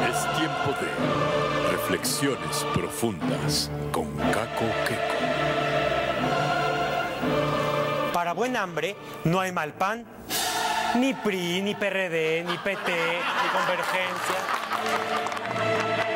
Es tiempo de reflexiones profundas con Caco Queco. Para buen hambre no hay mal pan. Ni PRI, ni PRD, ni PT, ni Convergencia.